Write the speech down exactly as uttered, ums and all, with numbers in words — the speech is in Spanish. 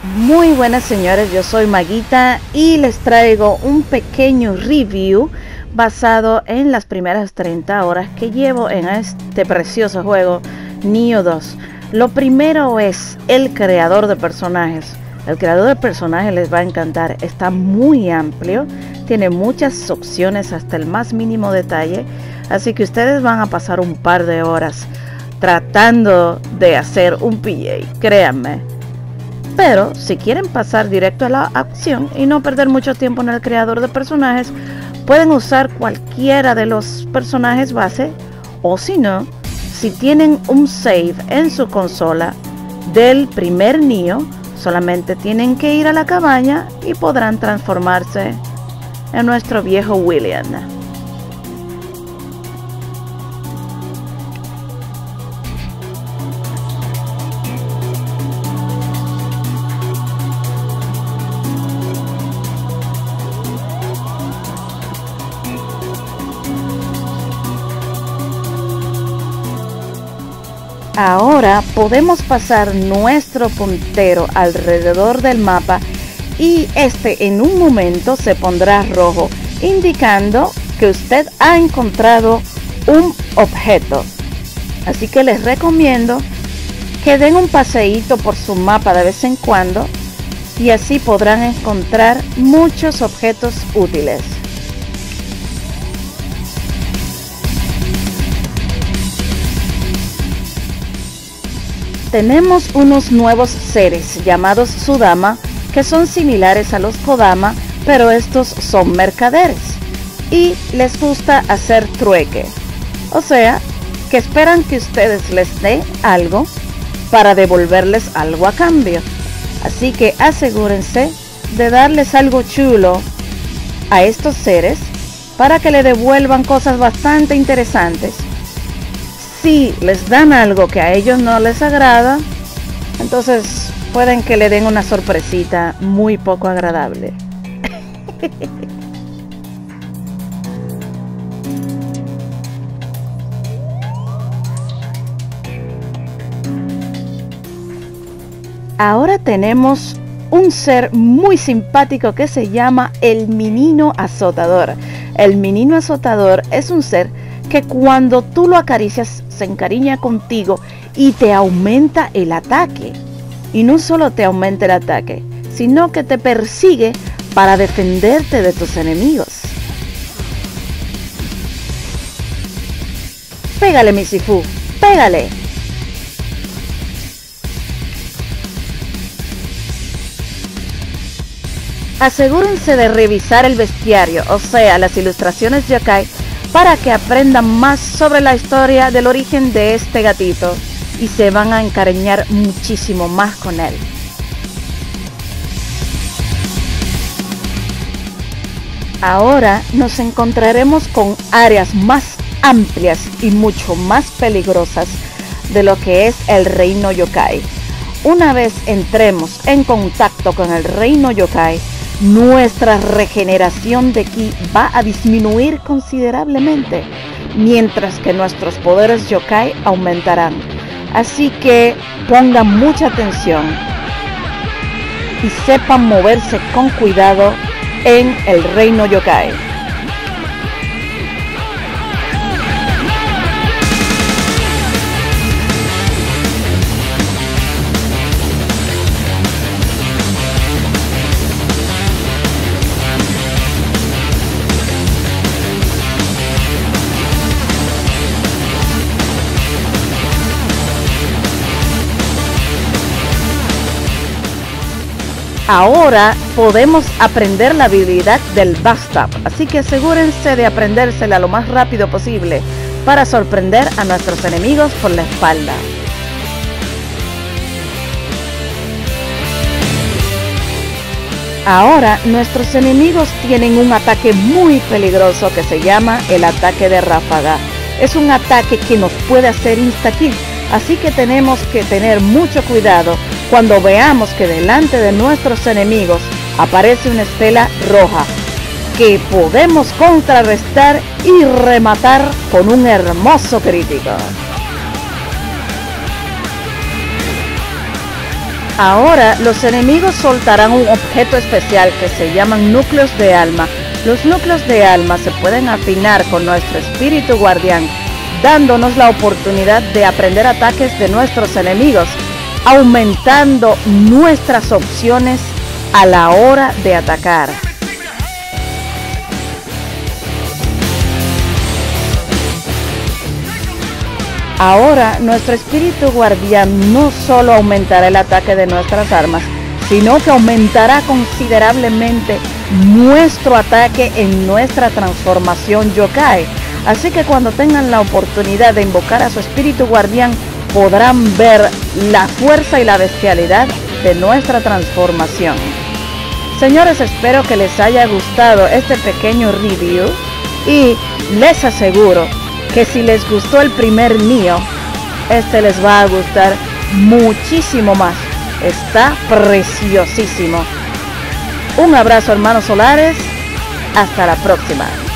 Muy buenas señores, yo soy Maguita y les traigo un pequeño review basado en las primeras treinta horas que llevo en este precioso juego Nioh dos. Lo primero es el creador de personajes. El creador de personajes les va a encantar, está muy amplio, tiene muchas opciones hasta el más mínimo detalle, así que ustedes van a pasar un par de horas tratando de hacer un P J, créanme. Pero si quieren pasar directo a la acción y no perder mucho tiempo en el creador de personajes, pueden usar cualquiera de los personajes base, o si no, si tienen un save en su consola del primer Nioh, solamente tienen que ir a la cabaña y podrán transformarse en nuestro viejo William. Ahora podemos pasar nuestro puntero alrededor del mapa y este en un momento se pondrá rojo, indicando que usted ha encontrado un objeto. Así que les recomiendo que den un paseíto por su mapa de vez en cuando y así podrán encontrar muchos objetos útiles. Tenemos unos nuevos seres llamados Sudama que son similares a los Kodama, pero estos son mercaderes y les gusta hacer trueque, o sea que esperan que ustedes les den algo para devolverles algo a cambio. Así que asegúrense de darles algo chulo a estos seres para que le devuelvan cosas bastante interesantes. Si les dan algo que a ellos no les agrada, entonces pueden que le den una sorpresita muy poco agradable. Ahora tenemos un ser muy simpático que se llama el Menino Azotador. El Menino Azotador es un ser que cuando tú lo acaricias se encariña contigo y te aumenta el ataque. Y no solo te aumenta el ataque, sino que te persigue para defenderte de tus enemigos. Pégale, mi Sifu, pégale. Asegúrense de revisar el bestiario, o sea, las ilustraciones yokai, para que aprendan más sobre la historia del origen de este gatito y se van a encariñar muchísimo más con él. Ahora nos encontraremos con áreas más amplias y mucho más peligrosas de lo que es el reino yokai. Una vez entremos en contacto con el reino yokai, nuestra regeneración de ki va a disminuir considerablemente, mientras que nuestros poderes yokai aumentarán. Así que pongan mucha atención y sepan moverse con cuidado en el reino yokai. Ahora podemos aprender la habilidad del Backstab, así que asegúrense de aprendérsela lo más rápido posible para sorprender a nuestros enemigos por la espalda. Ahora nuestros enemigos tienen un ataque muy peligroso que se llama el ataque de ráfaga. Es un ataque que nos puede hacer insta-kill, así que tenemos que tener mucho cuidado cuando veamos que delante de nuestros enemigos aparece una estela roja que podemos contrarrestar y rematar con un hermoso crítico. Ahora los enemigos soltarán un objeto especial que se llaman núcleos de alma. Los núcleos de alma se pueden afinar con nuestro espíritu guardián, dándonos la oportunidad de aprender ataques de nuestros enemigos, aumentando nuestras opciones a la hora de atacar. Ahora nuestro espíritu guardián no solo aumentará el ataque de nuestras armas, sino que aumentará considerablemente nuestro ataque en nuestra transformación yokai. Así que cuando tengan la oportunidad de invocar a su espíritu guardián, podrán ver la fuerza y la bestialidad de nuestra transformación. Señores, espero que les haya gustado este pequeño review y les aseguro que si les gustó el primer Nioh, este les va a gustar muchísimo más. Está preciosísimo. Un abrazo, hermanos solares. Hasta la próxima.